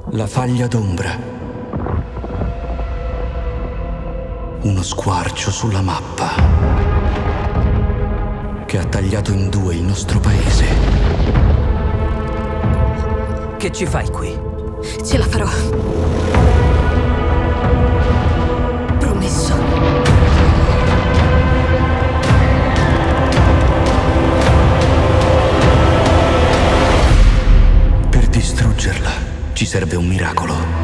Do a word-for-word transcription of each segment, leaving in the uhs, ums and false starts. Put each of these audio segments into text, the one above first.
La faglia d'ombra. Uno squarcio sulla mappa che ha tagliato in due il nostro paese. Che ci fai qui? Ce la farò. Promesso. Per distruggerla ci serve un miracolo.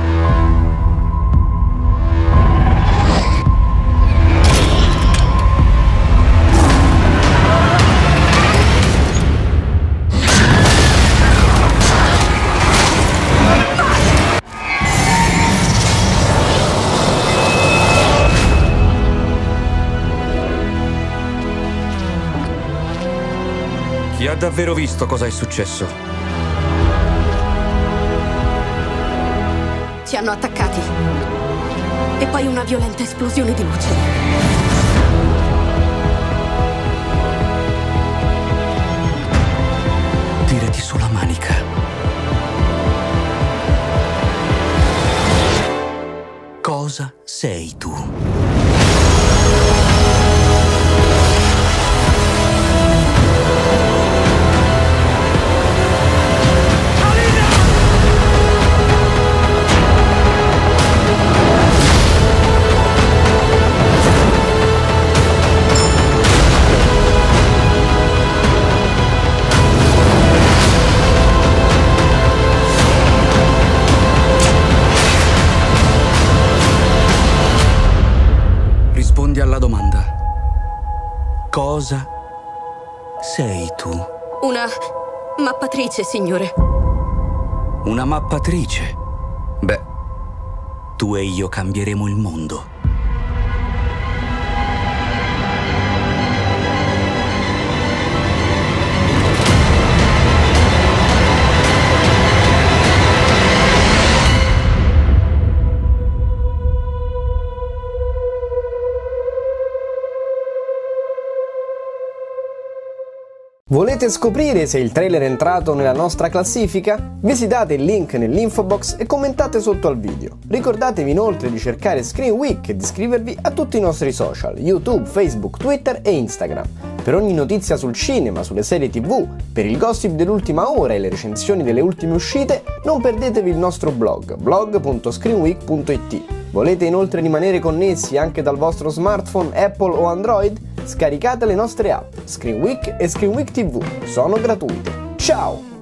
Chi ha davvero visto cosa è successo? Ci hanno attaccati. E poi una violenta esplosione di luce. Tirati sulla manica. Cosa sei tu? Rispondi alla domanda. Cosa sei tu? Una mappatrice, signore. Una mappatrice? Beh, tu e io cambieremo il mondo. Volete scoprire se il trailer è entrato nella nostra classifica? Visitate il link nell'info box e commentate sotto al video. Ricordatevi inoltre di cercare Screen Week e di iscrivervi a tutti i nostri social, YouTube, Facebook, Twitter e Instagram. Per ogni notizia sul cinema, sulle serie tv, per il gossip dell'ultima ora e le recensioni delle ultime uscite, non perdetevi il nostro blog, blog punto screenweek punto it. Volete inoltre rimanere connessi anche dal vostro smartphone Apple o Android? Scaricate le nostre app, Screen Week e Screen Week tivù, sono gratuite. Ciao!